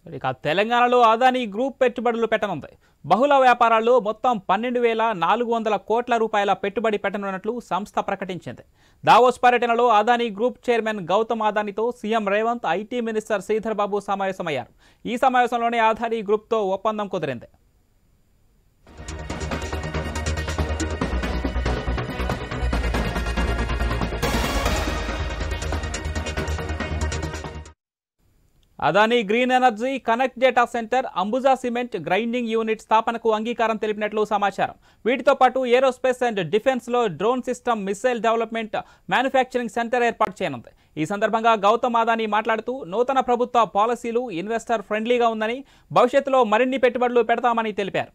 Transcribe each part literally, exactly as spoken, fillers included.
ఇక తెలంగాణలో అదానీ గ్రూప్ పెట్టుబడులు పెట్టనుంది. బహుళ వ్యాపారాల్లో మొత్తం పన్నెండు వేల నాలుగు వందల కోట్ల రూపాయల పెట్టుబడి పెట్టనున్నట్లు సంస్థ ప్రకటించింది. దావోస్ పర్యటనలో అదానీ గ్రూప్ చైర్మన్ గౌతమ్ అదానీతో CM Revanth, IT minister Sridhar Babu సమావేశమయ్యారు. ఈ సమావేశంలోనే అదానీ గ్రూప్తో ఒప్పందం కుదిరింది. Adani green energy, connect data centre, Ambuja cement grinding unit స్థాపనకు అంగీకారం తెలిపినట్లు సమాచారం. వీటితో పాటు ఏరోస్పేస్ అండ్ డిఫెన్స్లో drone system, missile development, manufacturing centre ఏర్పాటు చేయనుంది. ఈ సందర్భంగా గౌతమ్ అదానీ మాట్లాడుతూ నూతన ప్రభుత్వ పాలసీలు ఇన్వెస్టర్ ఫ్రెండ్లీగా ఉందని, భవిష్యత్తులో మరిన్ని పెట్టుబడులు పెడతామని తెలిపారు.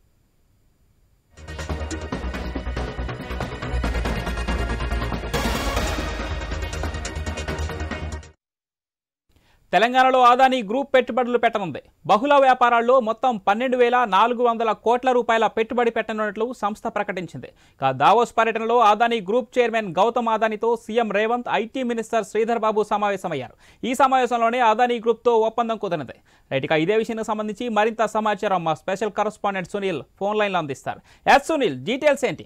తెలంగాణలో అదానీ గ్రూప్ పెట్టుబడులు పెట్టనుంది. బహుళ వ్యాపారాల్లో మొత్తం పన్నెండు వేల నాలుగు వందల కోట్ల రూపాయల పెట్టుబడి పెట్టనున్నట్లు సంస్థ ప్రకటించింది. దావోస్ పర్యటనలో అదానీ గ్రూప్ చైర్మన్ గౌతమ్ అదానీతో CM Revanth, IT minister Sridhar Babu సమావేశమయ్యారు. ఈ సమావేశంలోనే అదానీ గ్రూప్తో ఒప్పందం కుదిరింది. రైట్, ఇక ఇదే విషయానికి సంబంధించి మరింత సమాచారం మా స్పెషల్ కరెస్పాండెంట్ సునీల్ ఫోన్ లైన్లో అందిస్తారు. ఎస్ సునీల్, డీటెయిల్స్ ఏంటి?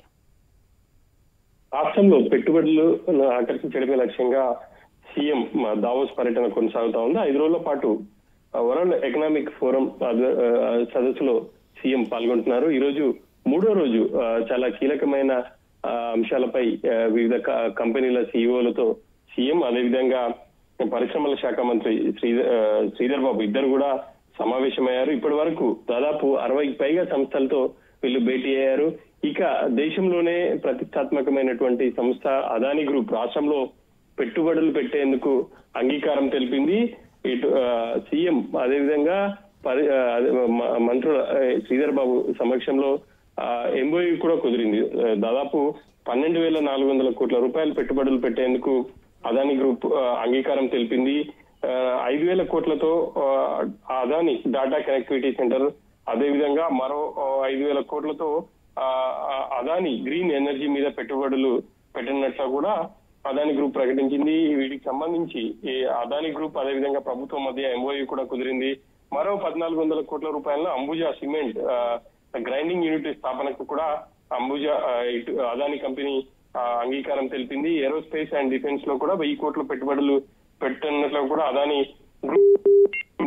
రాష్ట్రంలో పెట్టుబడులు ఆకర్షించడమే లక్ష్యంగా సీఎం దావోస్ పర్యటన కొనసాగుతా ఉంది. ఐదు రోజుల పాటు వరల్డ్ ఎకనామిక్ ఫోరం సదస్సులో సీఎం పాల్గొంటున్నారు. ఈ రోజు మూడో రోజు చాలా కీలకమైన అంశాలపై వివిధ కంపెనీల సీఈఓలతో సీఎం, అదేవిధంగా పరిశ్రమల శాఖ మంత్రి శ్రీధర్ బాబు ఇద్దరు కూడా సమావేశమయ్యారు. ఇప్పటి వరకు దాదాపు అరవైకి పైగా సంస్థలతో వీళ్ళు భేటీ అయ్యారు. ఇక దేశంలోనే ప్రతిష్టాత్మకమైనటువంటి సంస్థ అదానీ గ్రూప్ రాష్ట్రంలో పెట్టుబడులు పెట్టేందుకు అంగీకారం తెలిపింది. ఇటు సీఎం అదేవిధంగా పరి మంత్రుల శ్రీధర్ బాబు సమక్షంలో ఎంఓయూ కూడా కుదిరింది. దాదాపు పన్నెండు వేల నాలుగు వందల కోట్ల రూపాయలు పెట్టుబడులు పెట్టేందుకు అదానీ గ్రూప్ అంగీకారం తెలిపింది. ఐదు వేల కోట్లతో అదానీ డాటా కనెక్టివిటీ సెంటర్, అదేవిధంగా మరో ఐదు వేల కోట్లతో అదానీ గ్రీన్ ఎనర్జీ మీద పెట్టుబడులు పెట్టినట్లు కూడా అదానీ గ్రూప్ ప్రకటించింది. వీటికి సంబంధించి అదానీ గ్రూప్ అదేవిధంగా ప్రభుత్వం మధ్య ఎంఓయూ కూడా కుదిరింది. మరో పద్నాలుగు వందల కోట్ల రూపాయల అంబుజా సిమెంట్ గ్రైండింగ్ యూనిట్ స్థాపనకు కూడా అంబుజా అదానీ కంపెనీ అంగీకారం తెలిపింది. ఏరోస్పేస్ అండ్ డిఫెన్స్ లో కూడా వెయ్యి కోట్ల పెట్టుబడులు పెట్టినట్లు కూడా Adani group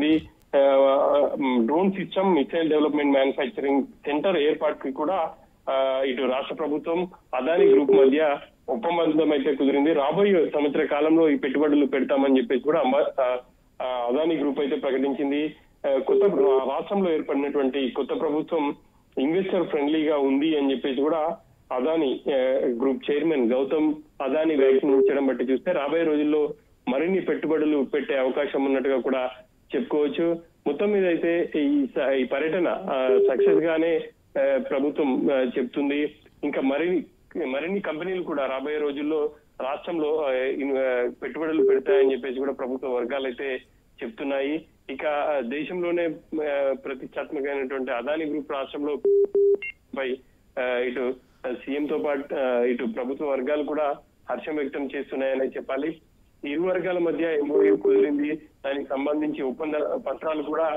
drone system, missile development, manufacturing centre ఏర్పాటుకి కూడా ఇటు రాష్ట్ర ప్రభుత్వం అదానీ గ్రూప్ మధ్య ఒప్పందం అయితే కుదిరింది. రాబోయే సంవత్సర కాలంలో ఈ పెట్టుబడులు పెడతామని చెప్పేసి కూడా అదానీ గ్రూప్ అయితే ప్రకటించింది. కొత్త రాష్ట్రంలో ఏర్పడినటువంటి కొత్త ప్రభుత్వం ఇన్వెస్టర్ ఫ్రెండ్లీగా ఉంది అని చెప్పేసి కూడా అదానీ గ్రూప్ చైర్మన్ గౌతమ్ అదానీ వ్యాఖ్యానించడం బట్టి చూస్తే రాబోయే రోజుల్లో మరిన్ని పెట్టుబడులు పెట్టే అవకాశం ఉన్నట్టుగా కూడా చెప్పుకోవచ్చు. మొత్తం మీద అయితే ఈ పర్యటన సక్సెస్ గానే ప్రభుత్వం చెప్తుంది. ఇంకా మరిన్ని మరిన్ని కంపెనీలు కూడా రాబోయే రోజుల్లో రాష్ట్రంలో పెట్టుబడులు పెడతాయని చెప్పేసి కూడా ప్రభుత్వ వర్గాలు అయితే చెప్తున్నాయి. ఇక దేశంలోనే ప్రతిష్టాత్మకమైనటువంటి అదానీ గ్రూప్ రాష్ట్రంలో పై ఇటు సీఎం తో పాటు ఇటు ప్రభుత్వ వర్గాలు కూడా హర్షం వ్యక్తం చేస్తున్నాయని చెప్పాలి. ఇరు వర్గాల మధ్య ఎంఓయూ కుదిరింది. దానికి సంబంధించి ఒప్పంద పత్రాలు కూడా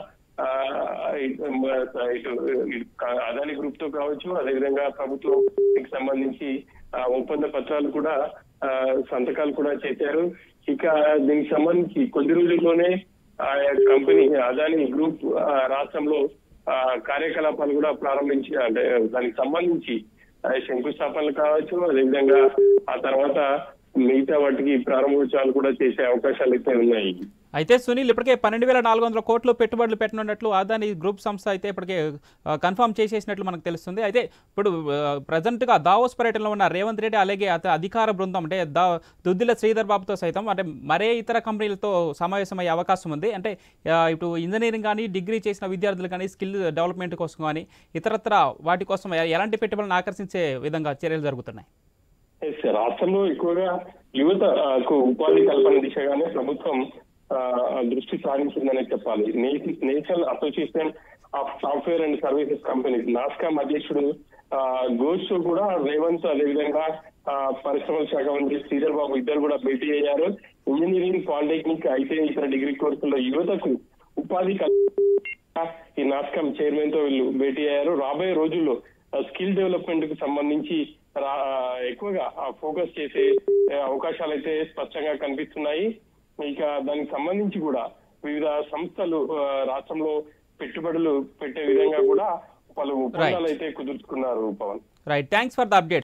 ఇటు అదానీ గ్రూప్ తో కావచ్చు, అదేవిధంగా ప్రభుత్వానికి సంబంధించి ఒప్పంద పత్రాలు కూడా సంతకాలు కూడా చేశారు. ఇక దీనికి సంబంధించి కొద్ది రోజుల్లోనే ఆ కంపెనీ అదానీ గ్రూప్ రాష్ట్రంలో కార్యకలాపాలు కూడా ప్రారంభించి అంటే దానికి సంబంధించి శంకుస్థాపనలు కావచ్చు, అదేవిధంగా ఆ తర్వాత మిగతా వాటికి ప్రారంభోత్సవాలు కూడా చేసే అవకాశాలు అయితే ఉన్నాయి. అయితే సునీల్, ఇప్పటికే పన్నెండు వేల నాలుగు వందల కోట్లు పెట్టుబడులు పెట్టనున్నట్లు అదానీ గ్రూప్ సంస్థ అయితే ఇప్పటికే కన్ఫర్మ్ చేసేసినట్లు మనకు తెలుస్తుంది. అయితే ఇప్పుడు ప్రజెంట్గా దావోస్ పర్యటనలో ఉన్న రేవంత్ రెడ్డి అలాగే అధికార బృందం అంటే దా దుద్దిల శ్రీధర్ బాబుతో సైతం అంటే మరే ఇతర కంపెనీలతో సమావేశమయ్యే అవకాశం ఉంది. అంటే ఇటు ఇంజనీరింగ్ కానీ, డిగ్రీ చేసిన విద్యార్థులు కానీ, స్కిల్ డెవలప్మెంట్ కోసం కానీ ఇతరత్ర వాటి కోసం ఎలాంటి పెట్టుబడులను ఆకర్షించే విధంగా చర్యలు జరుగుతున్నాయి? రాష్ట్రంలో ఎక్కువగా యువతకు ఉపాధి కల్పన దిశగానే ప్రభుత్వం దృష్టి సారించిందనే చెప్పాలి. National association of software and services companies NASSCOM అధ్యక్షుడు ఘోష్ కూడా రేవంత్, అదేవిధంగా పరిశ్రమల శాఖ మంత్రి శ్రీధర్ బాబు ఇద్దరు కూడా భేటీ అయ్యారు. ఇంజనీరింగ్, పాలిటెక్నిక్, ఐటీఐ ఇతర డిగ్రీ కోర్సుల్లో యువతకు ఉపాధి కల్పన ఈ నాస్కామ్ చైర్మన్ తో వీళ్ళు భేటీ అయ్యారు. రాబోయే రోజుల్లో స్కిల్ డెవలప్మెంట్ కు సంబంధించి ఎక్కువగా ఫోకస్ చేసే అవకాశాలు అయితే స్పష్టంగా కనిపిస్తున్నాయి. ఇక దానికి సంబంధించి కూడా వివిధ సంస్థలు రాష్ట్రంలో పెట్టుబడులు పెట్టే విధంగా కూడా పలు ఒప్పందాలు అయితే కుదుర్చుకున్నారు. Pavan, right, thanks for the update.